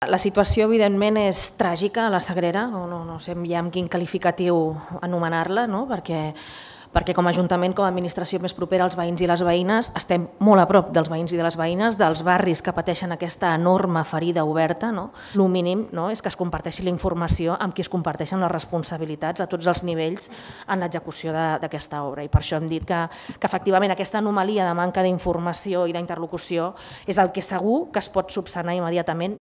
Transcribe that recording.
La situació, evidentment, és tràgica a la Sagrera, no sé ja amb quin qualificatiu anomenar-la, perquè com a Ajuntament, com a administració més propera als veïns i les veïnes, estem molt a prop dels veïns i de les veïnes, dels barris que pateixen aquesta enorme ferida oberta. El mínim és que es comparteixi la informació amb qui es comparteixen les responsabilitats a tots els nivells en l'execució d'aquesta obra. I per això hem dit que efectivament aquesta anomalia de manca d'informació i d'interlocució és el que segur que es pot subsanar immediatament.